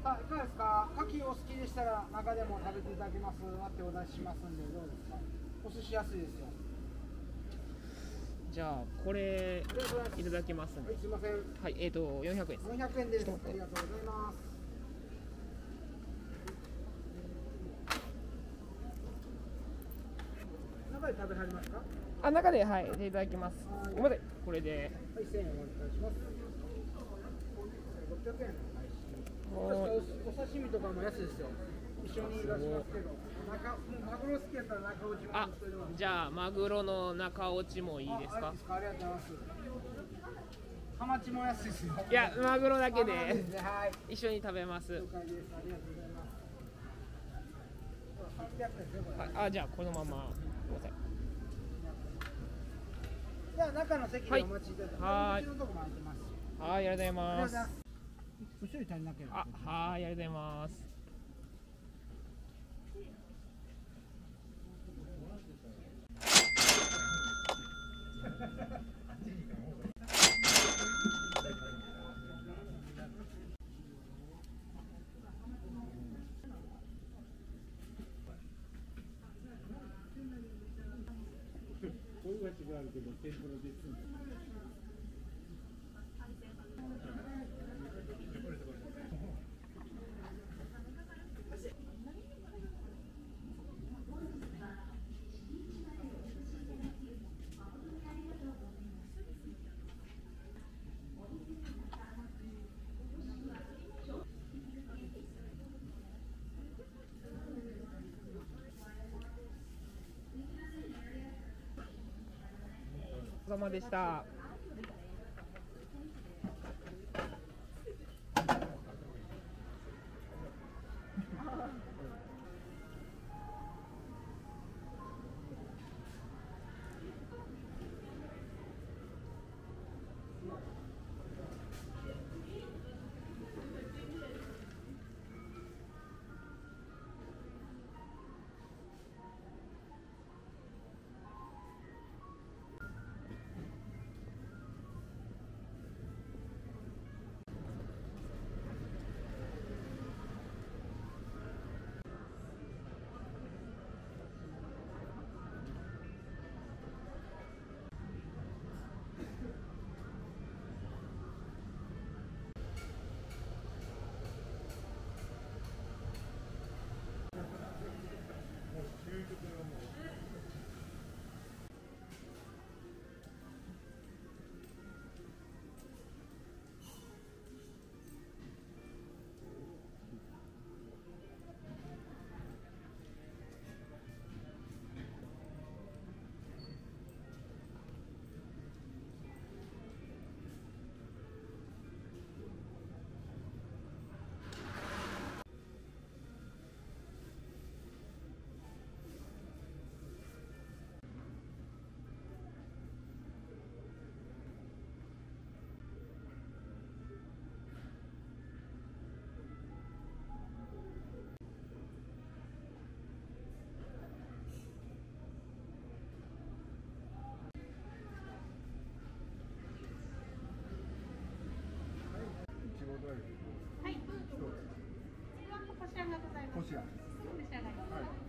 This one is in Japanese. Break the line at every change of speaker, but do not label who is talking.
さあ、いかがですか。牡蠣お好きでしたら中でも食べていただけます。あってお出ししますんで、どうですか。お寿司安いですよ。
じゃあこれいただきますね。
はい、すいません。
はい、400円です。
400円です。ありがとうございます。中で食べはりますか。
あ、中で、はい、いただきます。ごめんなさい、これで。
はい、1000円お願いします。600円。お刺身とかも安いですよ。一緒に出しますけど。マグロ好きやったら中落ちも。
あ、じゃあマグロの中落ちもいいですか。
ありがとうございます。ハマチも安いですよ。
いや、マグロだけで、
はい、
一緒に食べます。
了解です。ありがとうございます。300円ですよ、これ。
あ、じゃあこのまま。ごめんなさい。
じゃあ中の席でお待ちいただいて、
はい。
こっちのとこも空いてます。
はい、ありがとうございます。
後ろに足りなければ。
あ、はい、ありがとうございます。
こういうは違うけど、天ぷらです。
お疲れ様でした。
はい。こちらがございます。こちら。召し上がります。